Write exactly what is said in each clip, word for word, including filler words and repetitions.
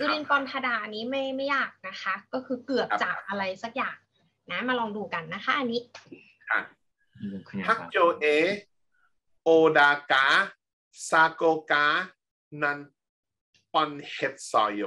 อรินปอนธดานี้ไม่ไม่ยากนะคะก็คือเกือบจากอะไรสักอย่างนะมาลองดูกันนะคะอันนี้ 학교에 오다가 사고가 난 뻔했어요.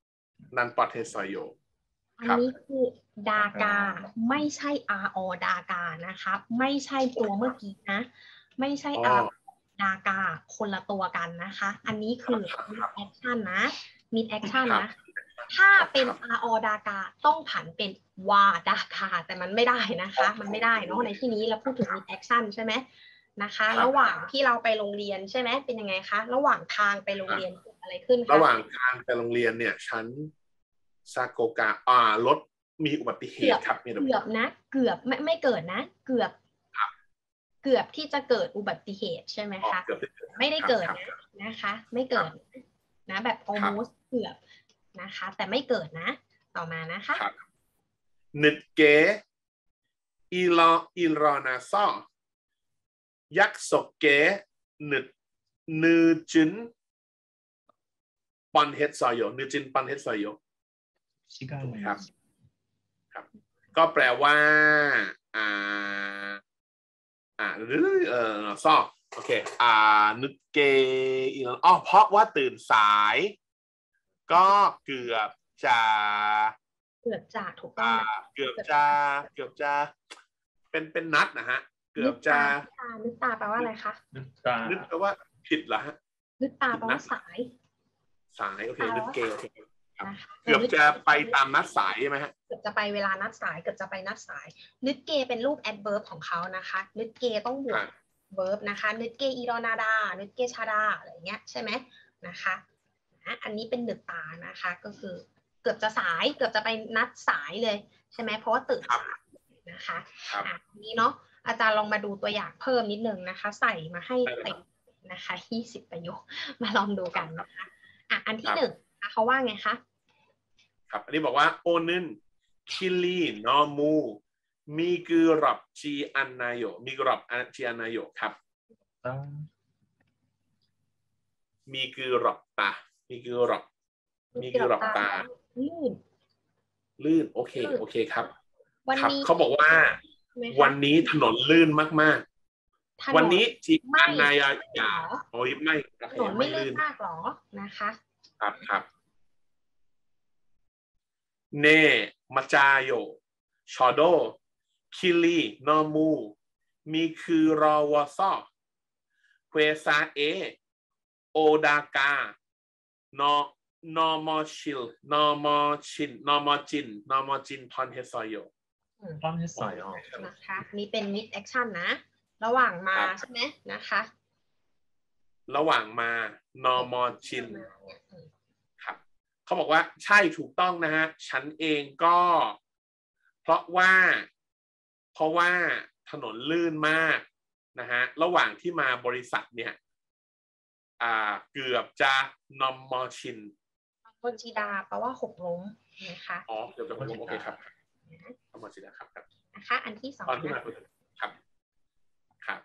난 뻔했어요. อันนี้คือดากาไม่ใช่อาอดากานะคะไม่ใช่ตัวเมื่อกี้นะไม่ใช่อาดากาคนละตัวกันนะคะอันนี้คือมีแอคชั่นนะมีแอคชั่นนะถ้าเป็นอาอดากาต้องผันเป็นวาดากาแต่มันไม่ได้นะคะมันไม่ได้เนาะในที่นี้เราพูดถึงมีแอคชั่นใช่ไหมนะคะระหว่างที่เราไปโรงเรียนใช่ไหมเป็นยังไงคะระหว่างทางไปโรงเรียนเกิดอะไรขึ้นคะระหว่างทางไปโรงเรียนเนี่ยฉันซาโกกะอ่ารถมีอุบัติเหตุครับเกือบนะเกือบไม่ไม่เกิดนะเกือบเกือบที่จะเกิดอุบัติเหตุใช่ไหมคะไม่ได้เกิดนะนะคะไม่เกิดนะแบบ almost เกือบนะคะแต่ไม่เกิดนะต่อมานะคะนึดเกอีลออีรอนาซอยักษ์สกเกนึดนือจินปันเฮดซอยโยนือจินปันเฮดซอยโยครับครับก็แปลว่าอ่าอ่าหรือเออซอโอเคอ่านึกเกอีลอ๋อเพราะว่าตื่นสายก็เกือบจะเกือบจะถูกต้องเกือบจะเกือบจะเป็นเป็นนัดนะฮะเกือบจะนึกตาแปลว่าอะไรคะนึกตานึกแปลว่าผิดเหรอฮะนึกตาแปลว่าสายสายโอเคนึกเกโอเคเกือบจะไปตามนัดสายใช่ไหมฮะเกือบจะไปเวลานัดสายเกือบจะไปนัดสายนึกเกเป็นรูป adverb ของเขานะคะนึกเกต้องบวก verb นะคะนึกเกอีรอนาดานึกเกชาดาอะไรเงี้ยใช่ไหมนะคะอันนี้เป็นนึกตานะคะก็คือเกือบจะสายเกือบจะไปนัดสายเลยใช่ไหมเพราะว่าตื่นสายนะคะอันนี้เนาะอาจารย์ลองมาดูตัวอย่างเพิ่มนิดนึงนะคะใส่มาให้เต็มนะคะยี่สิบประโยคมาลองดูกันนะคะอ่ะอันที่หนึ่งเขาว่าไงคะครับอันนี้บอกว่าโอนึนคิลีนอมูมีกือรับจีอันนายโยมีกือรับจีอันนายโยครับมีกือรับตามีกือรับมีกือรับตาลื่นลื่นโอเคโอเคครับครับเขาบอกว่าวันนี้ถนนลื่นมากๆวันนี้จีอันนายอย่าโอ้ยไม่ถนนไม่ลื่นมากหรอนะคะครับครับเนมาจาโยชอโดคิลีนอมูมีคือรอวอซอเควซาเอโอดากานอนอมอชิลนอมอชินนอมอจินนอมอจินพอนเฮซอยโยพอนเฮซอยโยนะคะนี่เป็น mid action นะระหว่างมาใช่ไหมนะคะระหว่างมานอมอชินครับเขาบอกว่าใช่ถูกต้องนะฮะฉันเองก็เพราะว่าเพราะว่าถนนลื่นมากนะฮะระหว่างที่มาบริษัทเนี่ยอ่าเกือบจะนอมอชินบนชิดาแปลว่าหกล้มนะคะอ๋อเกือบจะหกล้มโอเคครับนอมอชิดาครับครับนะคะอันที่สองตอนที่มาครับครับ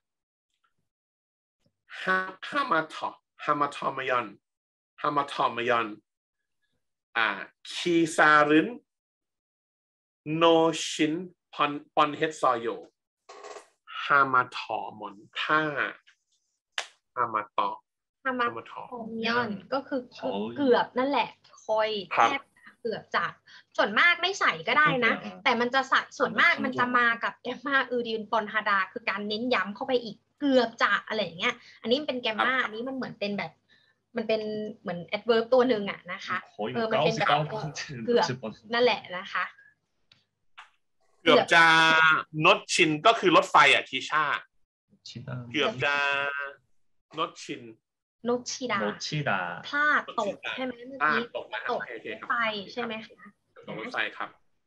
ฮาฮามาทอฮามาทอมยอนฮามาทอมยอนอ่าคีซารินโนชินปอนปอนเฮดซอยโยฮามาทอมอนท่าฮามาตอฮามาทอมยอนก็คือเกือบนั่นแหละคอยแทบเกือบจัดส่วนมากไม่ใส่ก็ได้นะแต่มันจะสัดส่วนมากมันจะมากับแกมมาอูรินปอนฮาดาคือการเน้นย้ำเข้าไปอีกเกือบจะอะไรอย่างเงี้ยอันนี้เป็นแกมมาอันนี้มันเหมือนเป็นแบบมันเป็นเหมือน adverb ตัวหนึ่งอะนะคะเออมันเป็นแบบเกือบนั่นแหละนะคะเกือบจะนดชินก็คือรถไฟอ่ะทีชาเกือบจะนดชินนดชิดาพลาดตกใช่ไหมเมื่อกี้ตกนะตกไฟใช่ไหมคะตกรถไฟครับ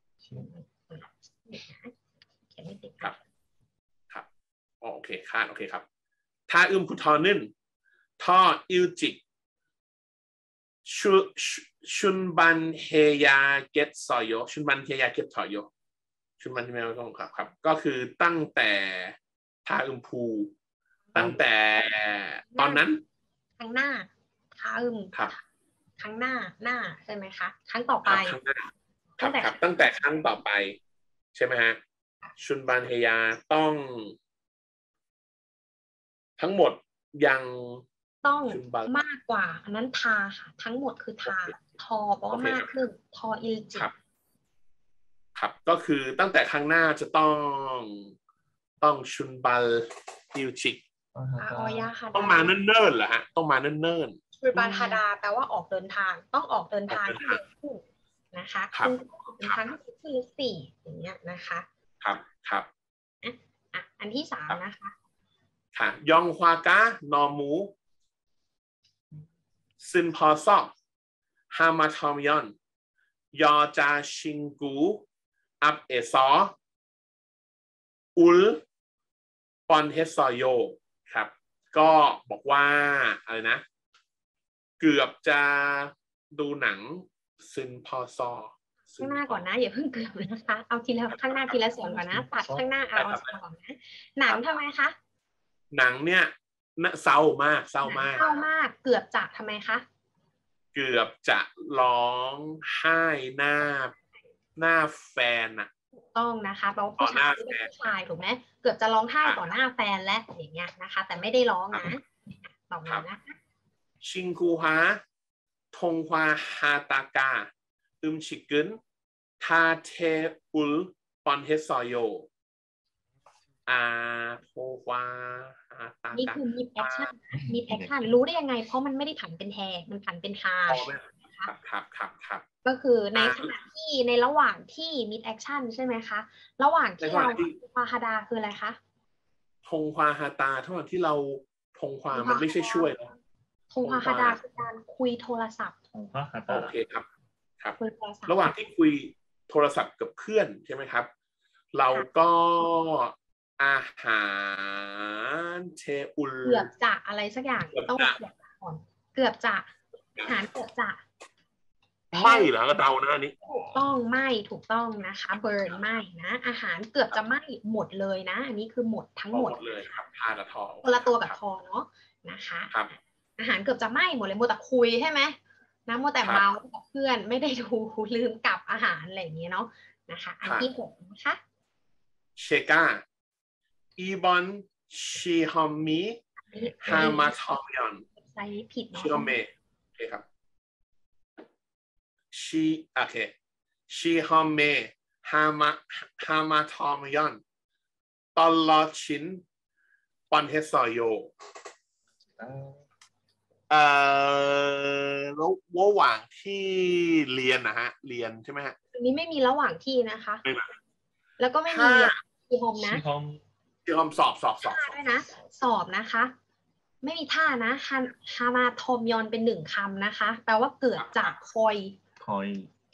เขียนไม่ติดครับครับโอเคคาดโอเคครับถ้าอึมคุทอนึนท่ออิลจิกชุชุนบันเฮียเกตซอยโยชุนบันเฮียเกตซอยโยชุนบันที่แม่ต้องครับครับก็คือตั้งแต่ท่าอึมพูตั้งแต่ตอนนั้นข้างหน้าท่าอึมครับครั้งหน้าหน้าใช่ไหมคะครั้งต่อไปครับครับตั้งแต่ครั้งต่อไปใช่ไหมฮะชุนบันเฮยาต้องทั้งหมดยังต้องมากกว่าอันนั้นทาค่ะทั้งหมดคือทาทอแปลว่ามากขึ้นทออิลจิตครับก็คือตั้งแต่ครั้งหน้าจะต้องต้องชุนบัลอิลจิกต้องมาเนิ่นๆเหรอฮะต้องมาเนิ่นๆชุนบัลฮาดาแปลว่าออกเดินทางต้องออกเดินทางที่เร็วขึ้นนะคะคุณออกเดินทางที่เร็วขึ้นหรือสี่อย่างเงี้ยนะคะครับครับอ่ะอันที่สามนะคะค่ะยองฮวากานอมูซินพอซอกฮามาทอมยอนยอจาชิงกูอับเอซออุลปอนเฮซอโยครับก็บอกว่าอะไรนะเกือบจะดูหนังซินพอซอข้างหน้าก่อนนะอย่าเพิ่งเกือบนะคะเอาทีละข้างหน้าทีละส่วนก่อนนะตัดข้างหน้าเอาก่อนนะหนังทำไมคะหนังเนี่ยเศร้ามากเศร้ามากเศร้ามากเกือบจะทำไมคะเกือบจะร้องไห้หน้าหน้าแฟนอะถูกต้องนะคะเพราะผู้ชายเป็นผู้ชายถูกไหมเกือบจะร้องไห้ต่อหน้าแฟนและอย่างเงี้ยนะคะแต่ไม่ได้ร้องนะต่อมานะคะชิงคูฮาทงฮวาฮาตากาอึมชิกึนทาเทอุลปอนเฮซอโยอาโทวาฮาตากานี่คือมีแอคชั่นมีแอคชั่นรู้ได้ยังไงเพราะมันไม่ได้ผันเป็นแทมันผันเป็นฮาครับครับครับครับก็คือในขณะที่ในระหว่างที่มิดแอคชั่นใช่ไหมคะระหว่างที่เราพาฮาดาคืออะไรคะทงฮวาฮาตาเท่ากับที่เราทงฮวามันไม่ใช่ช่วยนะทงฮวาฮาดาคือการคุยโทรศัพท์โอเคครับครับระหว่างที่คุยโทรศัพท์กับเพื่อนใช่ไหมครับเราก็อาหารเชอุลเกือบจะอะไรสักอย่างต้องเกือบก่อนเกือบจะอาหารเกือบจะไม่เหรอเดานะอันนี้ถูกต้องไม่ถูกต้องนะคะเบิร์นไม่นะอาหารเกือบจะไม่หมดเลยนะอันนี้คือหมดทั้งหมดเลยครับทาละทอคนละตัวกับทอเนาะนะคะครับอาหารเกือบจะไม่หมดเลยมัวแต่คุยใช่ไหมนะมัวแต่เมากับเพื่อนไม่ได้ดูลืมกลับอาหารอะไรอย่างนี้เนาะนะคะอันที่หกนะคะเชกาอีบอนชีฮอมมีฮามาทอมยอนใส่ผิดเนาะชิโอเมโอเคครับชีโอเคชีฮอมเมฮามาฮามาทอมยอนตลอดชินปอนเฮซอโยเอ่อระหว่างที่เรียนนะฮะเรียนใช่ไหมฮะอันนี้ไม่มีระหว่างที่นะคะไม่มาแล้วก็ไม่มีเรียนชีฮอมนะชีฮอมสอบสอบสอบด้วยนะสอบนะคะไม่มีท่านะฮาฮามาทอมยอนเป็นหนึ่งคำนะคะแปลว่าเกือบจะคอยคอย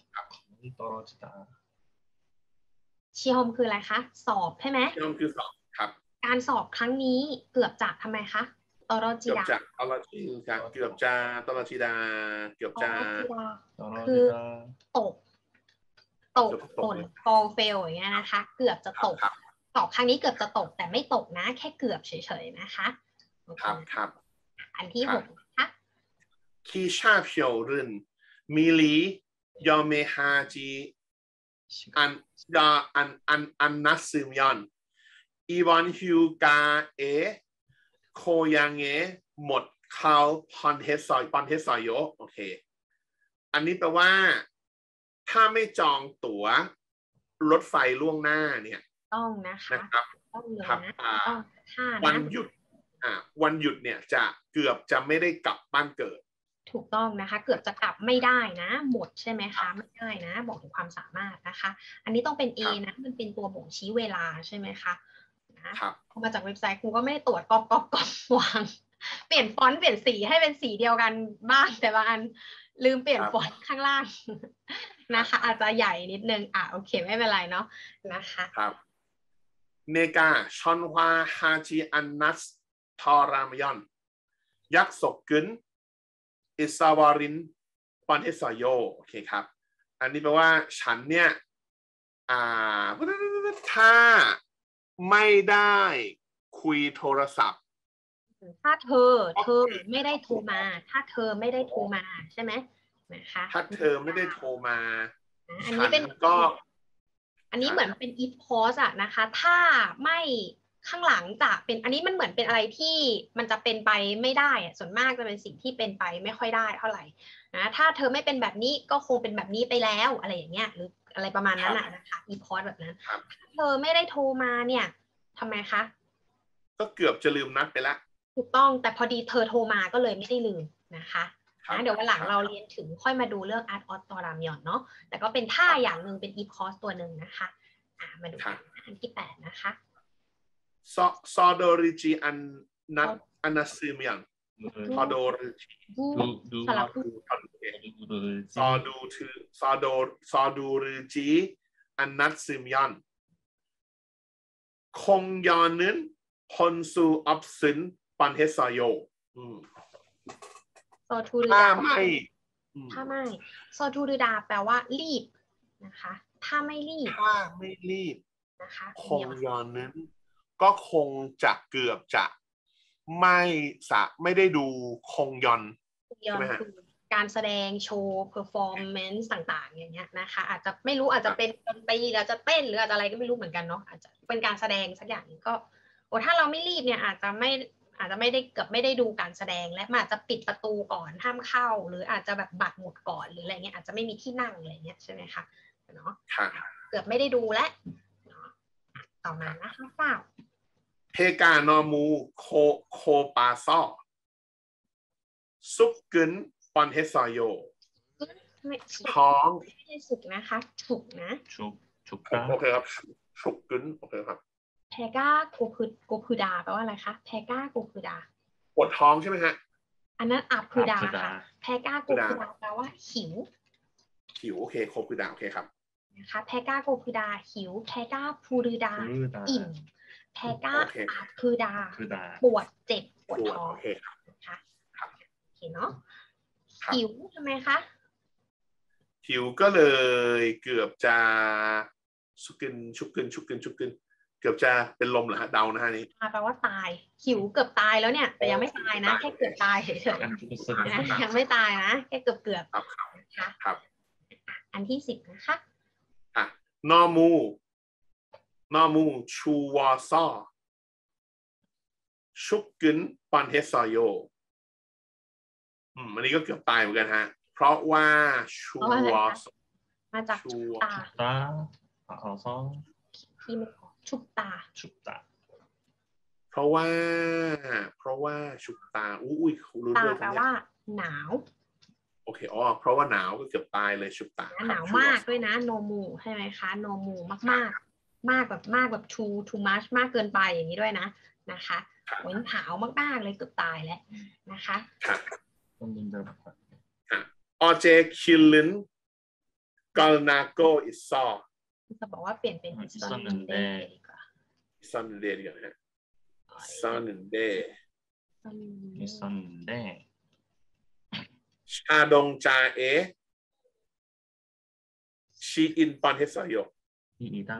ชีฮอมคืออะไรคะสอบใช่ไหมชีฮอมคือสอบครับการสอบครั้งนี้เกือบจะทำไมคะตรจิดาเกือบจะตรจิดาเกือบจะตรจิดาเกือบจะคือตกตกผล fall fail อย่างเงี้ยนะคะเกือบจะตกสอบครั้งนี้เกือบจะตกแต่ไม่ตกนะแค่เกือบเฉยๆนะคะครับครับอันที่หกนะคะคีชาเพียวรึนมิลียอเมฮาจีอันยาอันอันอันนัสซึมยอนอีวอนฮิวกาเอโคยังเอหมดเขาพอนเฮซอยปอนเฮซอยโยโอเคอันนี้แปลว่าถ้าไม่จองตั๋วรถไฟล่วงหน้าเนี่ยต้องนะคะนะครับต้องเลยนะต้องวันหยุดอ่าวันหยุดเนี่ยจะเกือบจะไม่ได้กลับบ้านเกิดถูกต้องนะคะเกือบจะกลับไม่ได้นะหมดใช่ไหมคะไม่ได้นะบอกถึงความสามารถนะคะอันนี้ต้องเป็น A นะมันเป็นตัวบ่งชี้เวลาใช่ไหมคะนะครับพอมาจากเว็บไซต์ครูก็ไม่ได้ตรวจก๊อปก๊อปก๊อปวางเปลี่ยนฟอนต์เปลี่ยนสีให้เป็นสีเดียวกันบ้างแต่บางอันลืมเปลี่ยนฟอนต์ข้างล่างนะคะอาจจะใหญ่นิดนึงอ่ะโอเคไม่เป็นไรเนาะนะคะครับเนกาชอนฮวาฮาจีอันนัสทอรามยอนยักษ์ศกกึนอิสาวารินปอนเฮซอยโยโอเคครับอันนี้แปลว่าฉันเนี่ยอ่าถ้าไม่ได้คุยโทรศัพท์ถ้าเธอเธอไม่ได้โทรมาถ้าเธอไม่ได้โทรมาใช่ไหมนะคะถ้าเธอไม่ได้โทรมาอันนี้เป็นก็อันนี้เหมือนเป็น if clause อะนะคะถ้าไม่ข้างหลังจะเป็นอันนี้มันเหมือนเป็นอะไรที่มันจะเป็นไปไม่ได้อะส่วนมากจะเป็นสิ่งที่เป็นไปไม่ค่อยได้เท่าไหร่นะถ้าเธอไม่เป็นแบบนี้ก็คงเป็นแบบนี้ไปแล้วอะไรอย่างเงี้ยหรืออะไรประมาณนั้นอะนะคะ if clause แบบนั้นเธอไม่ได้โทรมาเนี่ยทำไมคะก็เกือบจะลืมนัดไปแล้วถูกต้องแต่พอดีเธอโทรมาก็เลยไม่ได้ลืมนะคะนะเดี๋ยววันหลังเราเรียนถึงค่อยมาดูเรื่อง art of t o r a m y o n เนาะแต่ก็เป็นท่าอย่างหนึ่งเป็น if clause ตัวหนึ่งนะคะอ่ามาดูกันอันที่แปดนะคะซอซอโดริจิอันนัทอันนัสซึมยังซอโดริจิสลับพูดซอดูถือซอโดซอดูริจิอันนัสซึมยันคงยอนึนฮอนซูอับซึนปันเฮซโยโซทูริดาไม่ถ้าไม่โซทูริดาแปลว่ารีบนะคะถ้าไม่รีบถ้าไม่รีบนะคะคงยอนึนก็คงจะเกือบจะไม่สะไม่ได้ดูคงยอนใช่ไหมฮะการแสดงโชว์เพอร์ฟอร์แมนซ์ต่างๆอย่างเงี้ยนะคะอาจจะไม่รู้อาจจะเป็นดนตรีอาจจะเต้นหรืออาจจะอะไรก็ไม่รู้เหมือนกันเนาะอาจจะเป็นการแสดงสักอย่างก็โอ้ถ้าเราไม่รีบเนี่ยอาจจะไม่อาจจะไม่ได้เกือบไม่ได้ดูการแสดงและมันอาจจะปิดประตูก่อนห้ามเข้าหรืออาจจะแบบบัตรหมดก่อนหรืออะไรเงี้ยอาจจะไม่มีที่นั่งอะไรเงี้ยใช่ไหมคะเนาะเกือบไม่ได้ดูและต่อมานะคะเก้าเพกานอมูโคโคปาซอซุกกึนปอนเฮซโยท้องไม่ได้สุกนะคะฉุกนะฉุกฉุกโอเคครับฉุกกึนโอเคครับแพก้าโกพืโกพืดาแปลว่าอะไรคะแพก้าโกพืดาปวดท้องใช่ไหมฮะอันนั้นอับพืดาค่ะแพก้าโกพืดาแปลว่าหิวหิวโอเคโคพืดาโอเคครับนะคะแพก้าโกพืดาหิวแพก้าพูรืดาอิ่มแพก้าอับพืดาปวดเจ็บปวดท้องโอเคครับนะคะโอเคเนาะหิวทำไมคะหิวก็เลยเกือบจะชุกกึนชุกกึนชุกกึนชุกกึนเกือบจะเป็นลมเหรอฮะเดานะฮะนี้แปลว่าตายหิวเกือบตายแล้วเนี่ยแต่ยังไม่ตายนะแค่เกือบตายเฉยๆนะยังไม่ตายนะแค่เกือบเกือบนะคะครับอันที่สิบนะคะอ่ะนอมูนอมูชูวอซอชุกกึนปันเฮซโยอืมอันนี้ก็เกือบตายเหมือนกันฮะเพราะว่าชูวอมาจากชุบตาตาอ๋อซอที่ไม่ชุบตาชุบตาเพราะว่าเพราะว่าชุบตาอุ้ยรู้ด้วยตาแปลว่าหนาวโอเคอ๋อเพราะว่าหนาวก็เกือบตายเลยชุบตาหนาวมากด้วยนะโนมูใช่ไหมคะโนมูมากมากมากแบบมากแบบ too too much มากเกินไปอย่างนี้ด้วยนะนะคะเหมือนหนาวมากๆเลยเกือบตายแล้วนะคะออเจคิลลินกาลนาโกอิซอจะบอกว่าเปลี่ยนเป็นอิซอนเดย์ดีกว่าอิซอนเดย์ดีกว่านะอิซอนเดย์อิซอนเดย์ชาดงจาเอชีอินปอนเฮซโยอีตา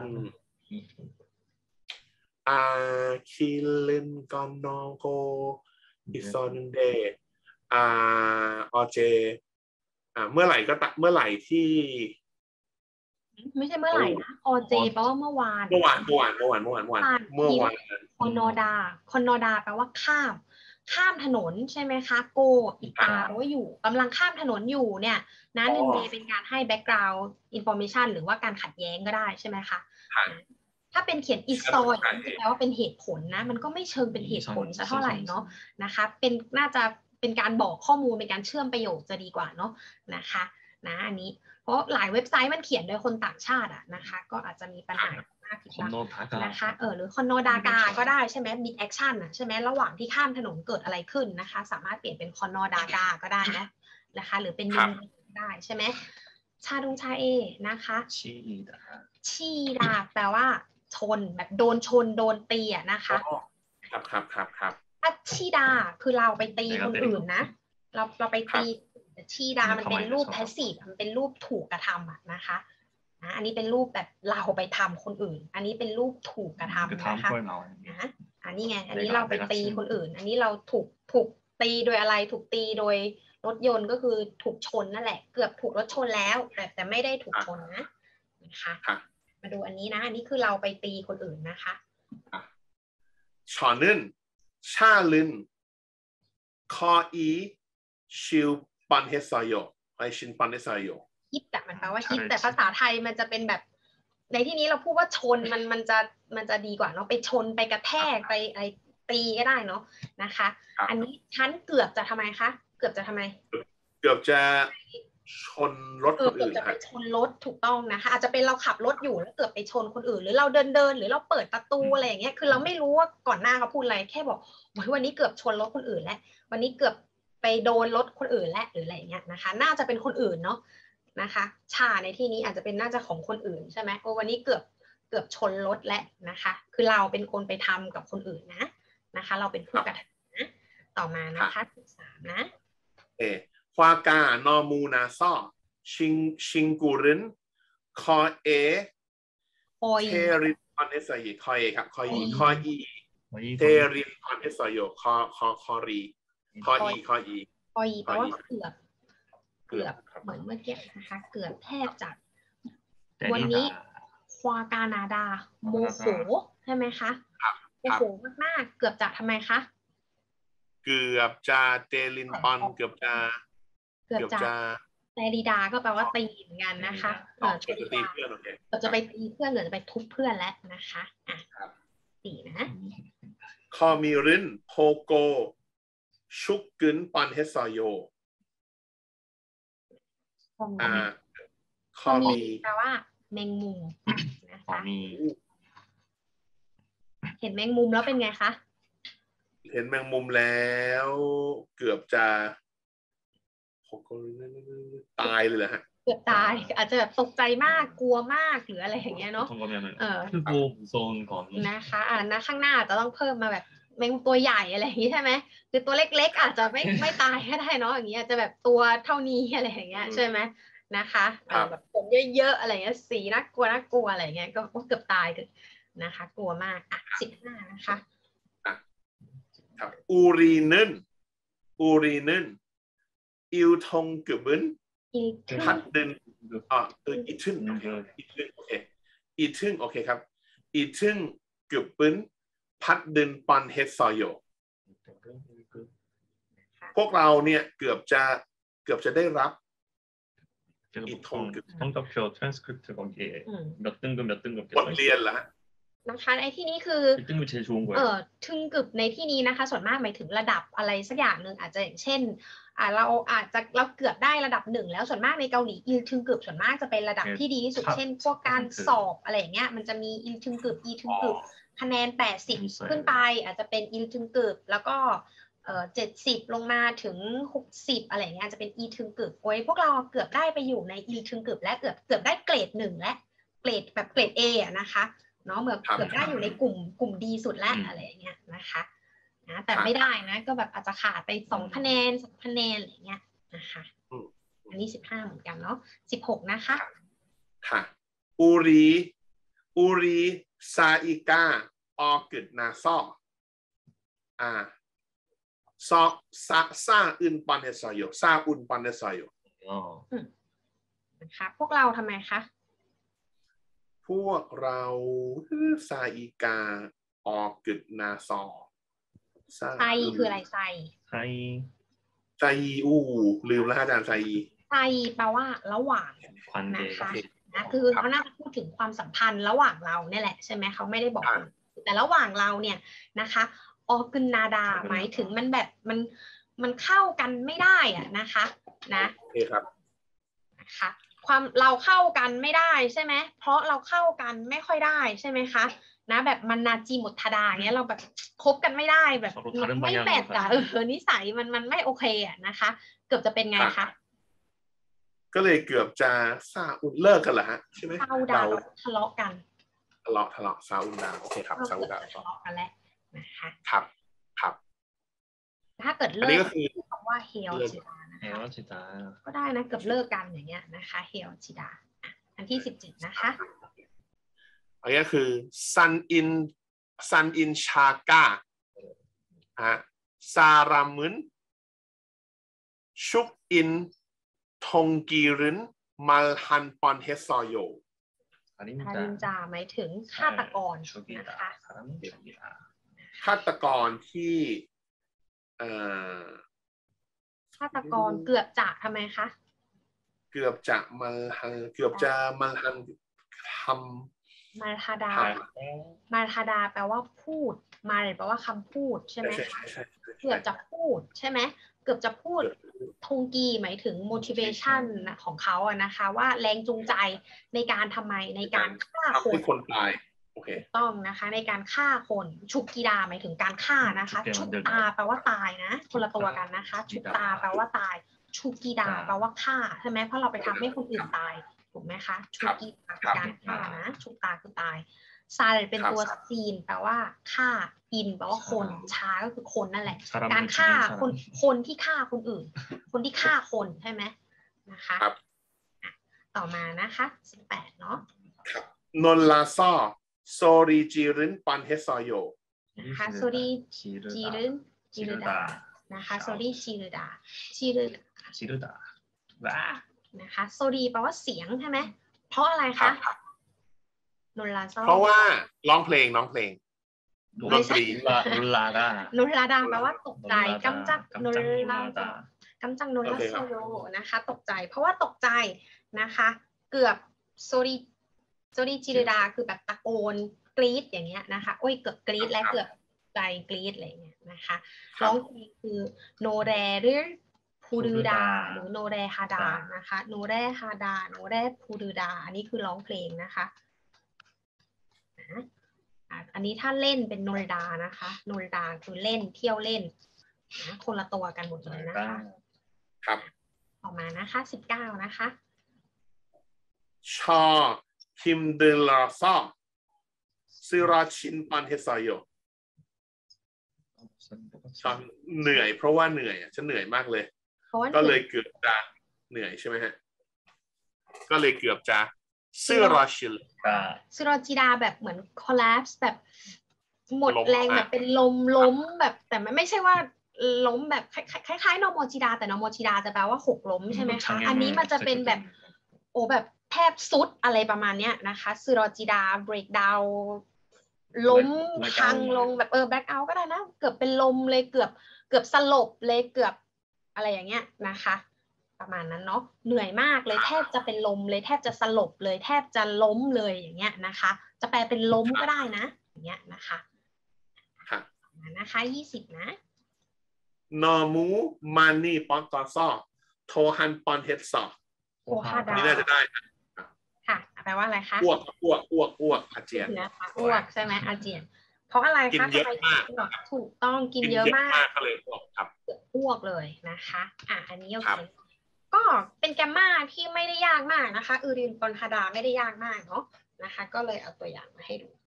อาคิลลินกาลนาโกอิซอนเดย์อาออเจอ่าเมื่อไหร่ก็ตเมื่อไหร่ที่ไม่ใช่เมื่อไหร่นะออเจแปลว่าเมื่อวานเมื่อวานเมื่อวานเมื่อวานเมื่อวานเมื่อวานเมื่อวานคอนอดาคอนอดาแปลว่าข้ามข้ามถนนใช่ไหมคะโกอิตาแปลว่าอยู่กำลังข้ามถนนอยู่เนี่ยนะหนึ่งเดย์เป็นการให้แบ็กกราวด์อินฟอร์เมชันหรือว่าการขัดแย้งก็ได้ใช่ไหมคะถ้าเป็นเขียนอิซอยแปลว่าเป็นเหตุผลนะมันก็ไม่เชิงเป็นเหตุผลซะเท่าไหร่เนาะนะคะเป็นน่าจะเป็นการบอกข้อมูลเป็นการเชื่อมประโยคจะดีกว่าเนาะนะคะนะอันนี้เพราะหลายเว็บไซต์มันเขียนโดยคนต่างชาติอ่ะนะคะก็อาจจะมีปัญหามากผิดพลาดนะคะเออหรือคอนโนดากาก็ได้ใช่ไหมมิดแอคชั่นอ่ะใช่ไหมระหว่างที่ข้ามถนนเกิดอะไรขึ้นนะคะสามารถเปลี่ยนเป็นคอนโนดากาก็ได้นะนะคะหรือเป็นมินได้ใช่ไหมชาดงชาเอนะคะชีดาชีดาแปลว่าชนแบบโดนชนโดนตีอ่ะนะคะครับครับครับครับถ้าชีดาคือเราไปตีคนอื่นนะเราเราไปตีชีดามันเป็นรูปแพสซีฟมันเป็นรูปถูกกระทำอะนะคะนะอันนี้เป็นรูปแบบเราไปทำคนอื่นอันนี้เป็นรูปถูกกระทำนะคะนะอันนี้ไงอันนี้เราไปตีคนอื่นอันนี้เราถูกถูกตีโดยอะไรถูกตีโดยรถยนต์ก็คือถูกชนนั่นแหละเกือบถูกรถชนแล้วแต่แต่ไม่ได้ถูกชนนะนะคะมาดูอันนี้นะอันนี้คือเราไปตีคนอื่นนะคะ 저는 샤른 거의 실뻔했어요. 거의 실뻔했어요. ฮิตแต่มันแปลว่าฮิตแต่ภาษาไทยมันจะเป็นแบบในที่นี้เราพูดว่าชนมันมันจะมันจะดีกว่าเนาะไปชนไปกระแทกไปอะไรตีก็ได้เนาะนะคะอันนี้ฉันเกือบจะทำไมคะเกือบจะทำไมเกือบจะชนรถคนอื่นเกือบจะไปชนรถถูกต้องนะคะอาจจะเป็นเราขับรถอยู่แล้วเกือบไปชนคนอื่นหรือเราเดินเดินหรือเราเปิดประตูอะไรอย่างเงี้ยคือเราไม่รู้ว่าก่อนหน้าเขาพูดอะไรแค่บอกวันนี้เกือบชนรถคนอื่นแล้ววันนี้เกือบไปโดนรถคนอื่นแล้วหรืออะไรอย่างเงี้ยนะคะน่าจะเป็นคนอื่นเนาะนะคะชาในที่นี้อาจจะเป็นน่าจะของคนอื่นใช่ไหมโอ้วันนี้เกือบเกือบชนรถแล้วนะคะคือเราเป็นคนไปทำกับคนอื่นนะนะคะเราเป็นผู้กระทำนะต่อมานะคะสามนะเอควากานอมูนาซอชิงชิงกูรินคอเอเทรินคอนเอสยคอเอครับคออีคออีเทรินคอนเอสยคอคอคอรีคออีคออีคออีแปลว่าเกือบเกือบเหมือนเมื่อกี้นะคะเกือบแทบจัดวันนี้ควากานาดาโมโหใช่ไหมคะโมโหมากๆเกือบจะทำไมคะเกือบจะเตลินปอนเกือบจะเกือบจะเตลิดาก็แปลว่าตีเหมือนกันนะคะเกือบจะตีเพื่อนเกือบจะไปตีเพื่อนเกือบจะไปทุบเพื่อนแล้วนะคะอ่ะสี่นะคอมิรินโพโกชุกกึนปอนเฮซโยอ่าคอมีแปลว่าแมงมุมนะคะเห็นแมงมุมแล้วเป็นไงคะเห็นแมงมุมแล้วเกือบจะตายเลยแหละฮะเกือบตายอาจจะแบบตกใจมากกลัวมากหรืออะไรอย่างเงี้ยเนาะเออโซนก่อนนะคะอ่านะข้างหน้าจะต้องเพิ่มมาแบบแมงตัวใหญ่อะไรอย่างงี้ใช่ไหมคือตัวเล็กๆอาจจะไม่ไม่ตายก็ได้เนาะอย่างเงี้ยจะแบบตัวเท่านี้อะไรอย่างเงี้ยใช่ไหมนะคะแบบผมเยอะๆอะไรเงี้ยสีน่ากลัวน่ากลัวอะไรเงี้ยก็เกือบตายกันนะคะกลัวมากอ่ะสิบห้านะคะครับอูรีนึนอูรีนึนอิวทงเกือบบึ้นพัดดึนอ่าเอออีทึ่งโอเคอีทึ่งโอเคอีทึ่งโอเคครับอีทึ่งเกือบบึ้นพัดดึนปอนเฮดซอยโยพวกเราเนี่ยเกือบจะเกือบจะได้รับบทเรียนละนะคะไอ้ที่นี้คือเออทึงกึบในที่นี้นะคะส่วนมากหมายถึงระดับอะไรสักอย่างหนึ่งอาจจะอย่างเช่นอ่าเราอาจจะเราเกือบได้ระดับหนึ่งแล้วส่วนมากในเกาหลีอิลทึงกึบส่วนมากจะเป็นระดับที่ดีที่สุดเช่นพวกการสอบอะไรอย่างเงี้ยมันจะมีอิลทึงกึบอีทึงกึบคะแนนแปดสิบขึ้นไปอาจจะเป็นอิลทึงกึบแล้วก็เอ่อเจ็ดสิบลงมาถึงหกสิบอะไรเงี้ยจะเป็นอีทึงกึบโอ้ยพวกเราเกือบได้ไปอยู่ในอีทึงกึบและเกือบเกือบได้เกรดหนึ่งและเกรดแบบเกรด A อ่ะนะคะเนาะเหมือนเกือบได้อยู่ในกลุ่มกลุ่มดีสุดแล้วอะไรอย่างเงี้ยนะคะนะแต่ไม่ได้นะก็แบบอาจจะขาดไปสองคะแนนสามคะแนนอะไรเงี้ยนะคะอันนี้สิบห้าเหมือนกันเนาะสิบหกนะคะค่ะอูรีอูรีซาอิกาออกิดนาซออ่าซอซาซาอุนปันเฮซอยซาอุนปันเฮซอยอ๋อนะคะพวกเราทำไมคะพวกเราซาอิกาออกิดนาซอไซคืออะไรไซไซไซอูลืมแล้วอาจารย์ไซไซแปลว่าระหว่างนะคะนะคือเขาน่าจะพูดถึงความสัมพันธ์ระหว่างเราเนี่ยแหละใช่ไหมเขาไม่ได้บอกแต่ระหว่างเราเนี่ยนะคะออกุนนาดาหมายถึงมันแบบมันมันเข้ากันไม่ได้อะนะคะนะโอเคครับนะคะความเราเข้ากันไม่ได้ใช่ไหมเพราะเราเข้ากันไม่ค่อยได้ใช่ไหมคะนะแบบมันนาจีหมดทดาเงี้ยเราแบบคบกันไม่ได้แบบไม่แมทอะเออนิสัยมันมันไม่โอเคอะนะคะเกือบจะเป็นไงคะก็เลยเกือบจะซาอุนเลิกกันเหรอฮะใช่ไหมซาอุดาทะเลาะกันทะเลาะทะเลาะซาอุดาโอเคครับซาอุดาทะเลาะกันแล้วนะคะครับครับถ้าเกิดเลิกก็คือคำว่าเฮลจิดาเฮลจิดาก็ได้นะเกือบเลิกกันอย่างเงี้ยนะคะเฮลจิดาอันที่สิบเจ็ดนะคะอันนี้คือซันอินซันอินชากาฮะซารามุนชุกอินทงกีรินมัลฮันปอนเฮซอยโยทารินจาหมายถึงฆาตกรนะคะฆาตกรที่เอ่อฆาตกรเกือบจะทำไมคะเกือบจะมัลฮันเกือบจะมัลฮันทำมาทาดา มาทาดาแปลว่าพูด มาแปลว่าคำพูดใช่ไหมคะเกือบจะพูดใช่ไหมเกือบจะพูดทงกีหมายถึง motivation ของเขาอะนะคะว่าแรงจูงใจในการทำไมในการฆ่าคนคนตายโอเคต้องนะคะในการฆ่าคนชุกกีดาหมายถึงการฆ่านะคะชุกตาแปลว่าตายนะคนละตัวกันนะคะชุกตาแปลว่าตายชุกกีดาแปลว่าฆ่าใช่ไหมเพราะเราไปทำให้คนอื่นตายถูกไหมคะชุกกีดาคือการฆ่านะชุกตาคือตายซาเป็นตัวซีนแปลว่าฆ่าอินแปลว่าคนช้าก็คือคนนั่นแหละการฆ่าคนคนที่ฆ่าคนอื่น คนที่ฆ่าคนใช่ไหมนะคะต่อมานะคะสิบแปดเนาะนนลาซอโซรีจีรินปันเฮซอยโยนะคะโซรีจีรินจิรดานะคะโซรีจิรดาจิรดาจิรดาว้านะคะโซรีแปลว่าเสียงใช่ไหมเพราะอะไรคะนนลาซอเพราะว่าร้องเพลงร้องเพลงดนตรีนุลาดานนลาดาแปลว่าตกใจกำจักนลาดากำจักนลาโซโยนะคะตกใจเพราะว่าตกใจนะคะเกือบโซรีโซรีจิรดาคือแบบตะโกนกรี๊ดอย่างเงี้ยนะคะโอ้ยเกือบกรี๊ดและเกือบใจกรี๊ดอะไรเงี้ยนะคะร้องเพลงคือโนแรหรือพูดูดาหรือโนแรฮาดานะคะโนแรฮาดาโนแรพูดูดาอันนี้คือร้องเพลงนะคะอันนี้ถ้าเล่นเป็นโนรดานะคะโนรดาคือเล่นเที่ยวเล่นนะคนละตัวกันหมดเลยนะคะครับออกมานะคะสิบเก้านะคะชอคิมเดลาซอซิราชินปันเฮซอยโยฉันเหนื่อยเพราะว่าเหนื่อยอ่ะฉันเหนื่อยมากเลยก็เลยเกือบจะเหนื่อยใช่ไหมฮะก็เลยเกือบจะซิราชินซิราจิดาแบบเหมือน collapse แบบหมดแรงแบบเป็นลมล้มแบบแต่ไม่ไม่ใช่ว่าล้มแบบคล้ายๆนอร์มอจิดาแต่นอร์มอจิดาจะแปลว่าหกล้มใช่ไหมคะอันนี้มันจะเป็นแบบโอ้แบบแทบสุดอะไรประมาณเนี้ยนะคะซิราจิดา break down ล้มพังลงแบบเออ black out ก็ได้นะเกือบเป็นลมเลยเกือบเกือบสลบเลยเกือบอะไรอย่างเงี้ยนะคะประมาณนั้นเนาะเหนื่อยมากเลยแทบจะเป็นลมเลยแทบจะสลบเลยแทบจะล้มเลยอย่างเงี้ยนะคะจะแปลเป็นล้มก็ได้นะอย่างเงี้ยนะคะนะคะยี่สิบนะนอมูมันนี่ปอนตอซอโทฮันปอนเฮดซอโอฮาดานี่น่าจะได้ค่ะแปลว่าอะไรคะอ้วกอ้วกอ้วกอ้วกอาเจียนนะคะอ้วกใช่ไหมอาเจียนเพราะอะไรคะกินเยอะมากถูกต้องกินเยอะมากก็เลยอ้วกครับอ้วกเลยนะคะอ่ะอันนี้โอเคก็เป็นแกมมาที่ไม่ได้ยากมากนะคะอูรินปอนฮาดาไม่ได้ยากมากเนาะนะคะก็เลยเอาตัวอย่างมาให้ดู